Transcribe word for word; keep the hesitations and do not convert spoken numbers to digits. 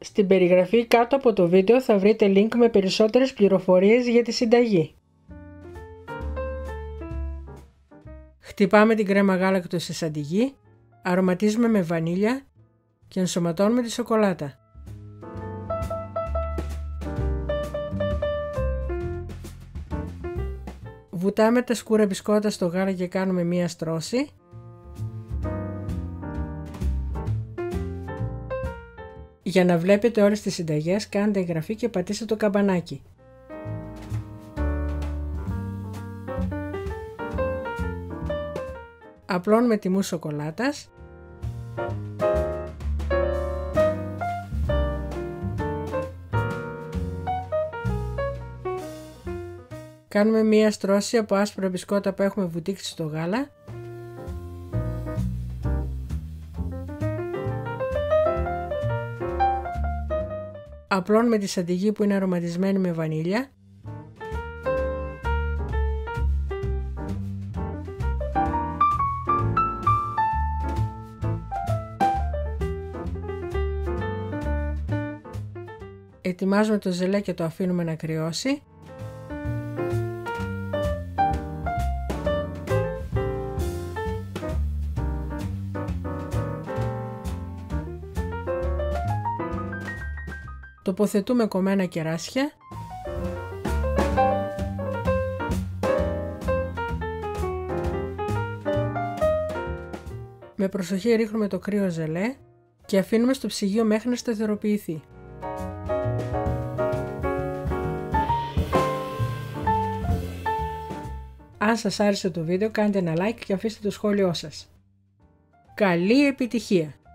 Στην περιγραφή κάτω από το βίντεο θα βρείτε link με περισσότερες πληροφορίες για τη συνταγή. Χτυπάμε την κρέμα γάλακτος σε σαντιγί, αρωματίζουμε με βανίλια και ενσωματώνουμε τη σοκολάτα. Βουτάμε τα σκούρα μπισκότα στο γάλα και κάνουμε μία στρώση. Για να βλέπετε όλες τις συνταγές κάντε εγγραφή και πατήστε το καμπανάκι. Απλώνουμε τη μουσ σοκολάτας. Κάνουμε μία στρώση από άσπρα μπισκότα που έχουμε βουτήξει στο γάλα. Απλώνουμε τη σαντιγί που είναι αρωματισμένη με βανίλια. Ετοιμάζουμε το ζελέ και το αφήνουμε να κρυώσει. Τοποθετούμε κομμένα κεράσια. Με προσοχή ρίχνουμε το κρύο ζελέ και αφήνουμε στο ψυγείο μέχρι να σταθεροποιηθεί. Αν σας άρεσε το βίντεο κάντε ένα like και αφήστε το σχόλιο σας. Καλή επιτυχία!